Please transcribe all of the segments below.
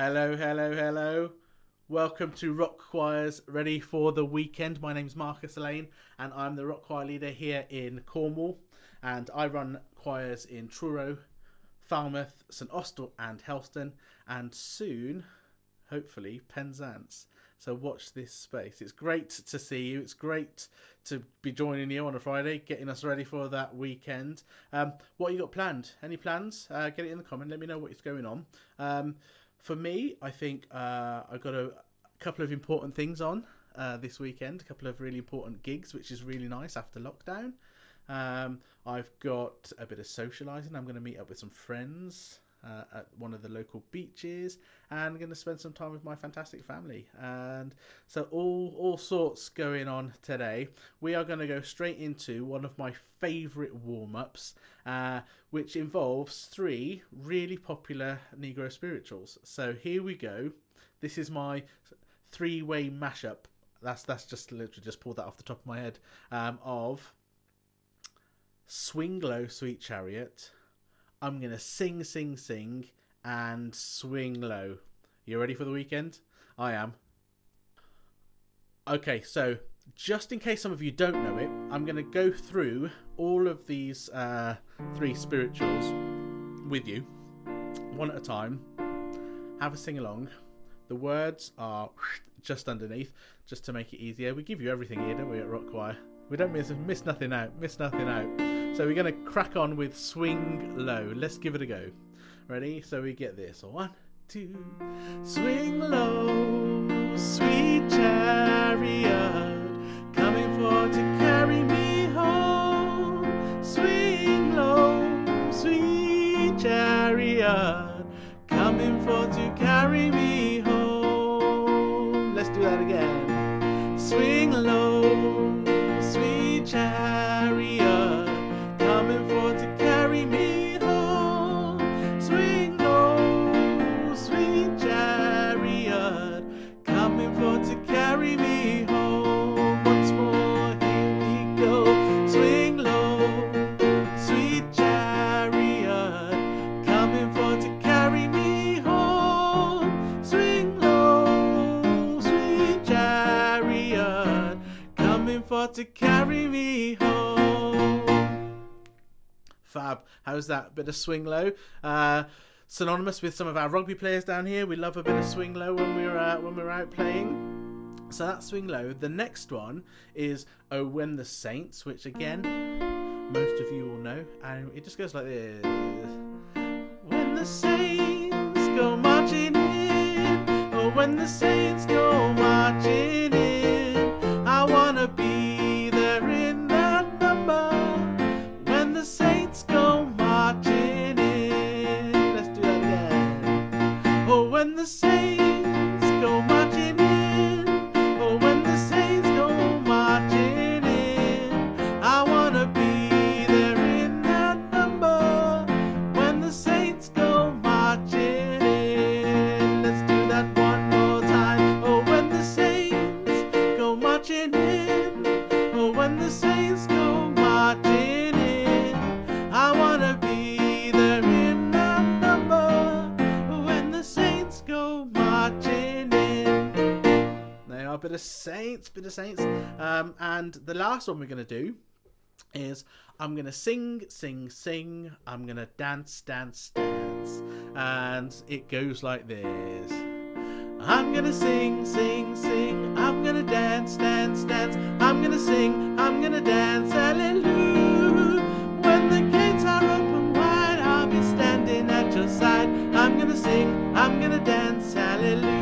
Hello, hello, hello. Welcome to Rock Choirs Ready for the Weekend. My name's Marcus Lane and I'm the Rock Choir leader here in Cornwall. And I run choirs in Truro, Falmouth, St Austell and Helston. And soon, hopefully, Penzance. So watch this space. It's great to see you. It's great to be joining you on a Friday, getting us ready for that weekend. What you got planned? Any plans? Get it in the comment. Let me know what's going on. For me, I think I've got a couple of important things on this weekend. A couple of really important gigs, which is really nice after lockdown. I've got a bit of socialising. I'm going to meet up with some friends at one of the local beaches, and I'm going to spend some time with my fantastic family. And so all sorts going on today. We are going to go straight into one of my favourite warm-ups, which involves 3 really popular Negro spirituals. So here we go. This is my 3-way mashup. That's just literally just pulled that off the top of my head, of Swing Low, Sweet Chariot, I'm going to sing, and swing low. You ready for the weekend? I am. Okay, so just in case some of you don't know it, I'm going to go through all of these 3 spirituals with you, one at a time. Have a sing-along. The words are just underneath, just to make it easier. We give you everything here, don't we, at Rock Choir? We don't miss nothing out. So we're going to crack on with Swing Low. Let's give it a go. Ready? So we get this. 1, 2. Swing low, sweet chariot, coming for to carry me home. Swing low, sweet chariot, coming for to carry me home. Let's do that again. Swing low, sweet chariot, coming for to carry me home. Swing low, sweet chariot, coming for to carry me home. Once more, here we go. Swing low, sweet chariot, coming for to carry me home. Swing low, sweet chariot, coming for to carry me home. Fab. How's that? Bit of swing low. Synonymous with some of our rugby players down here. We love a bit of swing low when we're out playing. So that's swing low. The next one is Oh When the Saints, which again most of you will know, and it just goes like this. When the saints go marching in, oh when the saints go marching in, I wanna be there in that number. When the saints go marching in. Let's do that again. Oh, when the saints go marching in, oh, when the saints go marching in, I wanna be there in that number. When the saints go marching in. Let's do that one more time. Oh, when the saints go marching in, oh, when the saints go marching in, I wanna be there in that number. When the saints go marching in. They are a bit of saints. And the last one we're going to do is I'm going to sing, I'm going to dance. And it goes like this. I'm gonna sing, I'm gonna dance. I'm gonna sing, I'm gonna dance, hallelujah. When the gates are open wide, I'll be standing at your side. I'm gonna sing, I'm gonna dance, hallelujah.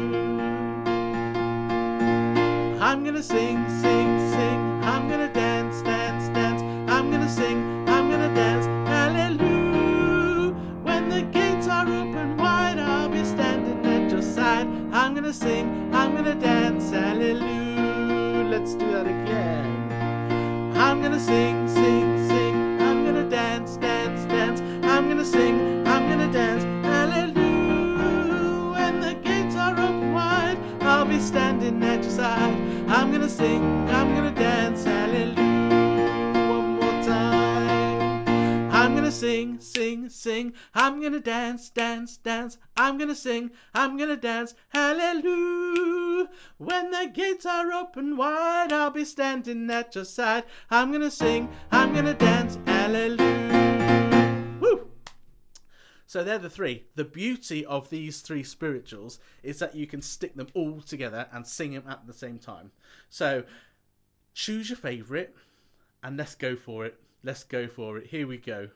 I'm gonna sing, I'm gonna dance. I'm gonna sing, I'm gonna dance, hallelujah. When the gates are open wide, I'll be standing at your side. I'm gonna sing, I'm gonna dance, hallelujah. Let's do that again. I'm gonna sing, I'm gonna dance. I'm gonna sing, I'm gonna dance, hallelujah. When the gates are open wide, I'll be standing at your side. I'm gonna sing, I'm gonna dance, hallelujah. One more time. I'm gonna sing, sing, sing, sing. I'm gonna dance, dance, dance. I'm gonna sing, I'm gonna dance. Hallelujah. When the gates are open wide, I'll be standing at your side. I'm gonna sing, I'm gonna dance. Hallelujah. Woo! So they're the three. The beauty of these three spirituals is that you can stick them all together and sing them at the same time. So choose your favourite and let's go for it. Let's go for it. Here we go.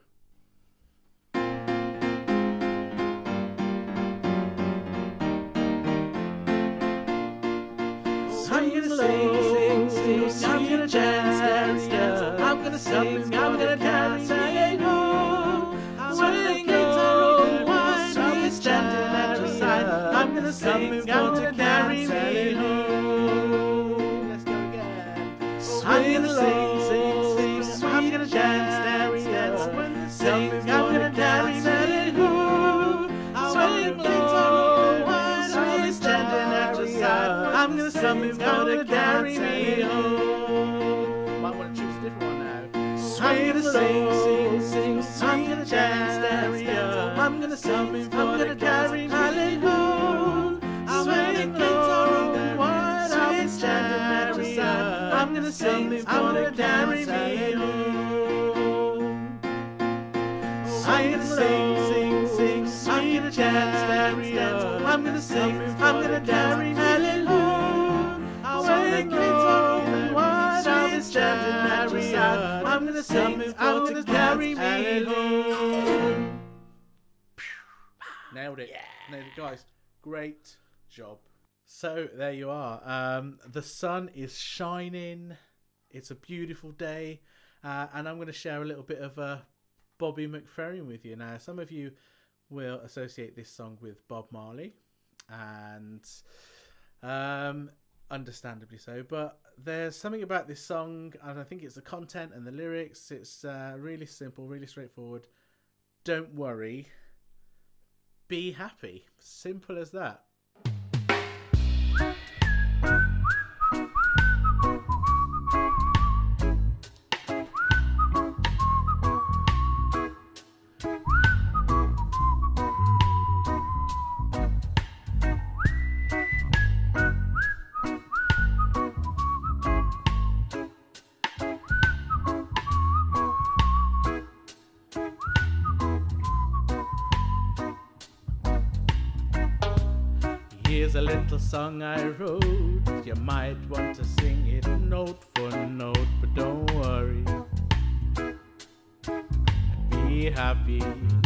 I'm gonna sing, sing, sing. I'm gonna dance, dance, dance. I'm gonna sing, I'm gonna dance. Hey ho, when the gates are open wide, I'll be standing at your side. I'm gonna sing, I'm gonna carry me home. Let's go again. I'm gonna sing, sing, sing. I'm gonna dance, dance, dance. Sing, I'm gonna dance. Hey ho, when the gates are open wide, I'll be standing at your side. I'm gonna sing, I'm gonna carry me home. Might want to choose a different one now. I'm gonna sing, sing, sing. I'm gonna dance, dance, dance. I'm gonna sing, I'm gonna carry me home. When the gates are open wide, I'll be standing at your side. I'm gonna sing, I'm gonna carry me home. I'm gonna sing, sing, sing. I'm gonna dance, dance, dance. I'm gonna sing, I'm gonna carry me home. When the gates are open wide, I'll be standing at your side. I'm gonna sing, I'm gonna carry me home. Nailed it. Nailed it, guys. Great job. So there you are. The sun is shining. It's a beautiful day. And I'm going to share a little bit of Bobby McFerrin with you. Now, some of you will associate this song with Bob Marley. And understandably so. But there's something about this song, and I think it's the content and the lyrics. It's really simple, really straightforward. Don't worry. Be happy. Simple as that. Here's a little song I wrote. You might want to sing it note for note, but don't worry. Be happy.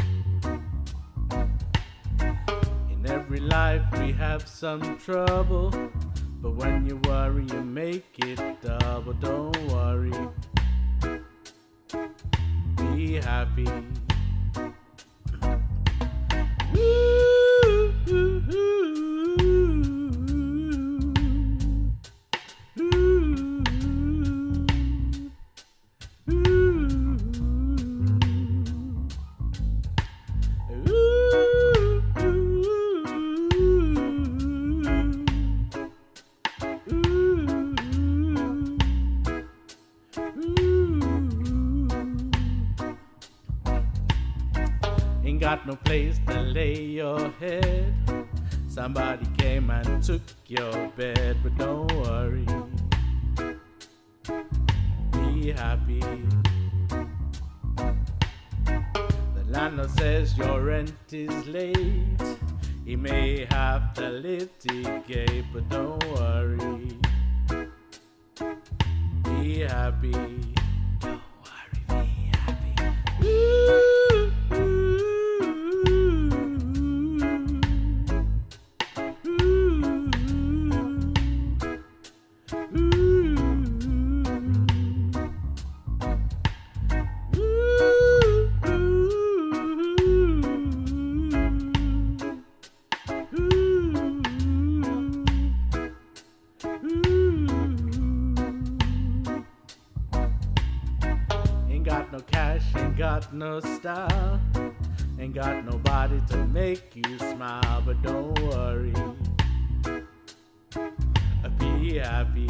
In every life we have some trouble, but when you worry you make it double. Don't worry. Be happy. Ain't got no place to lay your head. Somebody came and took your bed, but don't worry. Be happy. The landlord says your rent is late. He may have to litigate, but don't worry. Be happy. Don't worry, be happy. Got no cash, ain't got no style, ain't got nobody to make you smile, but don't worry, be happy.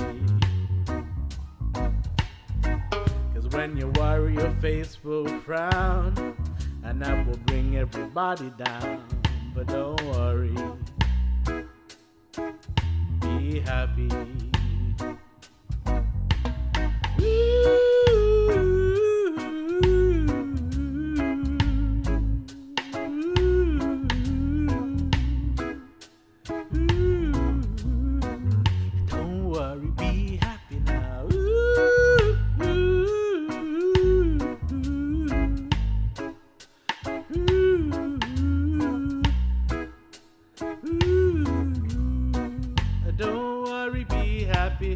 Cause when you worry your face will frown, and that will bring everybody down. But don't worry, be happy. Don't worry, be happy now. Don't worry, be happy.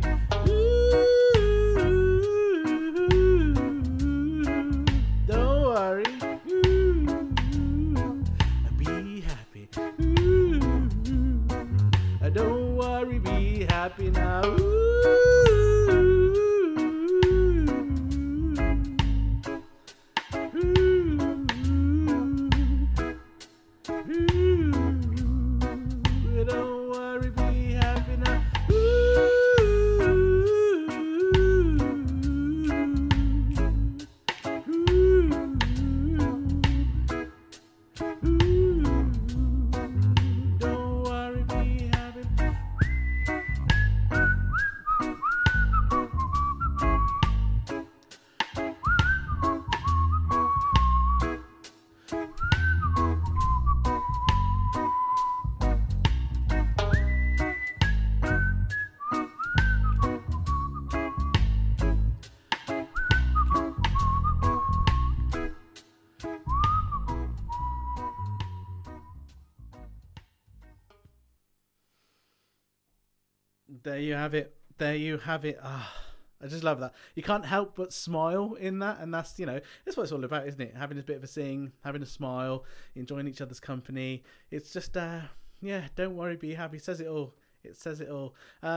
Don't worry, be happy. Don't worry, be happy now. Don't worry, be happy now. Don't worry, be happy. There you have it. There you have it. Ah, I just love that. You can't help but smile in that, and that's, you know, that's what it's all about, isn't it? Having a bit of a sing, having a smile, enjoying each other's company. It's just, yeah, don't worry, be happy. It says it all. It says it all.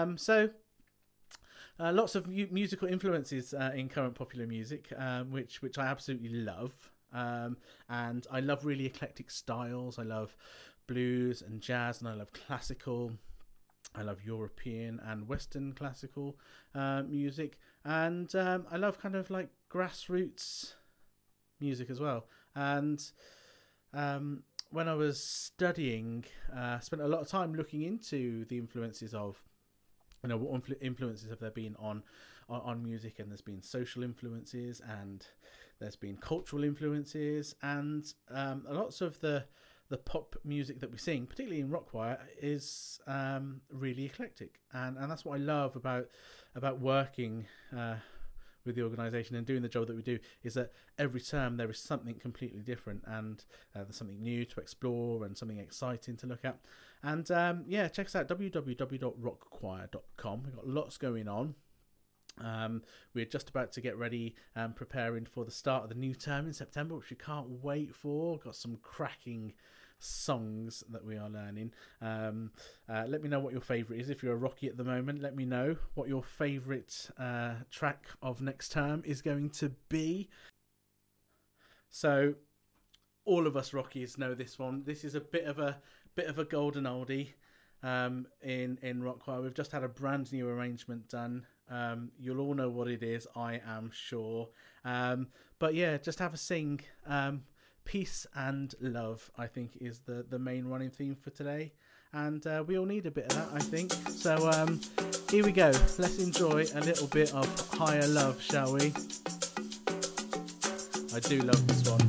Lots of musical influences in current popular music, which I absolutely love. And I love really eclectic styles. I love blues and jazz, and I love classical. I love European and Western classical music, and I love kind of like grassroots music as well. And when I was studying, I spent a lot of time looking into the influences of, you know, what influences have there been on music, and there's been social influences, and there's been cultural influences, and lots of the pop music that we sing, particularly in Rockchoir, is really eclectic, and that's what I love about working with the organisation and doing the job that we do, is that every term there is something completely different, and there's something new to explore and something exciting to look at. And yeah, check us out, www.rockchoir.com. We've got lots going on. We're just about to get ready and preparing for the start of the new term in September, which we can't wait for. Got some cracking songs that we are learning. Let me know what your favourite is. If you're a Rocky at the moment, let me know what your favourite track of next term is going to be. So all of us Rockies know this one. This is a bit of a golden oldie in Rockchoir. We've just had a brand new arrangement done. You'll all know what it is, I am sure. But yeah, just have a sing. Peace and love, I think, is the main running theme for today, and we all need a bit of that, I think. So here we go. Let's enjoy a little bit of Higher Love, shall we? I do love this one.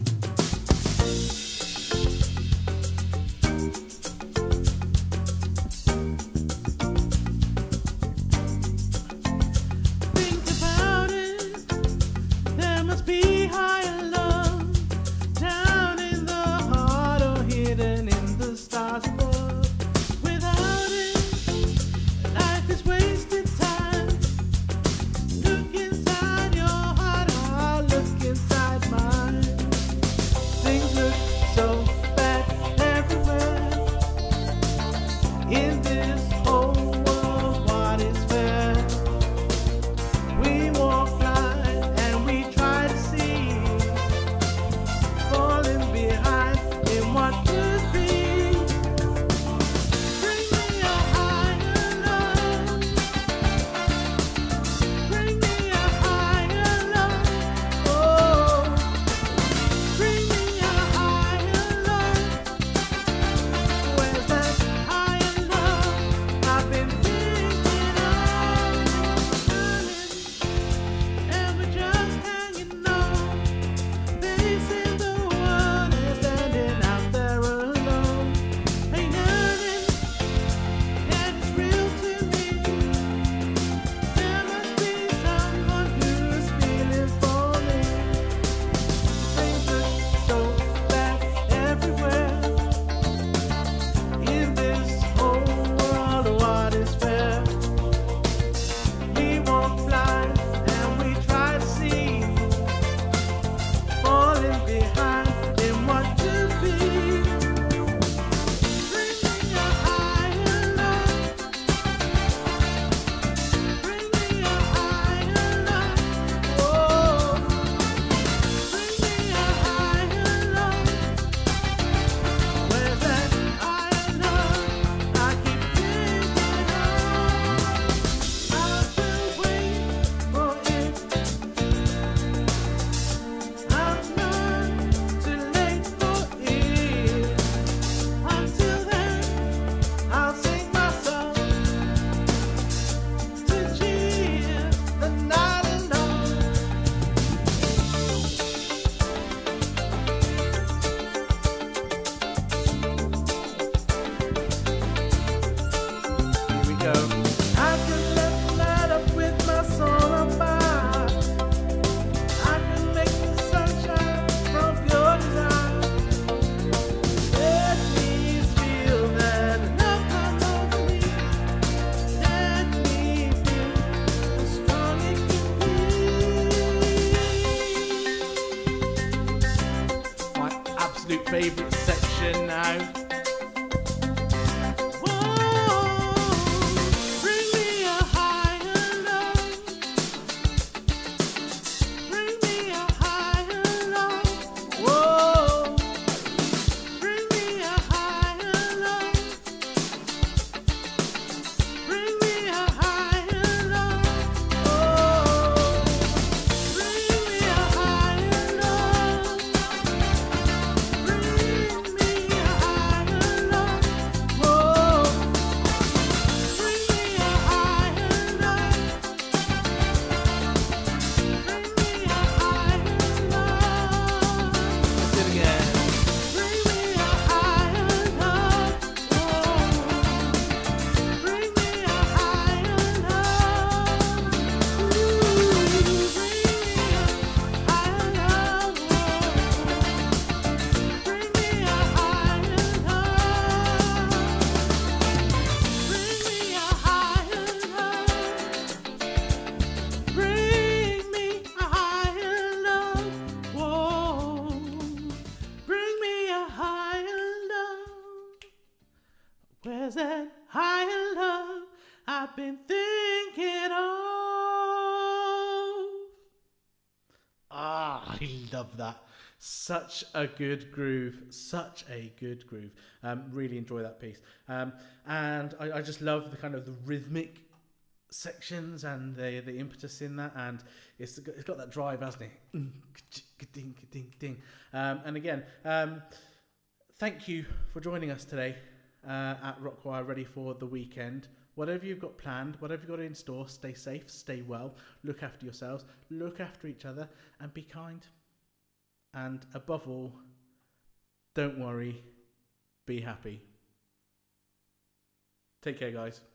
favourite section now. Where's that higher love I've been thinking of? Ah, I love that. Such a good groove. Such a good groove. Really enjoy that piece. And I just love the kind of the rhythmic sections and the impetus in that, and it's got that drive, hasn't it? And again, thank you for joining us today at Rockchoir, ready for the weekend. Whatever you've got planned, whatever you've got in store, stay safe, stay well, look after yourselves, look after each other, and be kind. And above all, don't worry, be happy. Take care, guys.